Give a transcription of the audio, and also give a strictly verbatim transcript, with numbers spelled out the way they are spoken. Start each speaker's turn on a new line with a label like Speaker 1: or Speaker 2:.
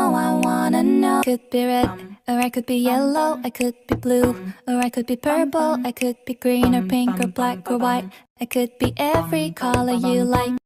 Speaker 1: know, I wanna know. Could be red, or I could be yellow, I could be blue, or I could be purple, I could be green or pink or black or white. I could be every color you like.